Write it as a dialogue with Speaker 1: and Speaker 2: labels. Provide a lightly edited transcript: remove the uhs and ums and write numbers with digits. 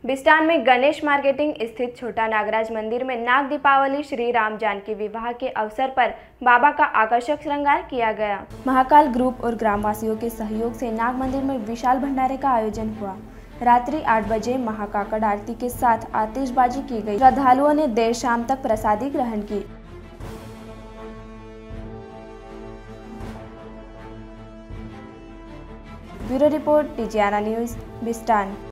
Speaker 1: बिस्टान में गणेश मार्केटिंग स्थित छोटा नागराज मंदिर में नाग दीपावली श्री राम जानकी विवाह के अवसर पर बाबा का आकर्षक श्रृंगार किया गया। महाकाल ग्रुप और ग्रामवासियों के सहयोग से नाग मंदिर में विशाल भंडारे का आयोजन हुआ। रात्रि 8 बजे महाकाकड़ आरती के साथ आतिशबाजी की गई। श्रद्धालुओं ने देर शाम तक प्रसादी ग्रहण की। Bureau report, TGRN news, Bistan.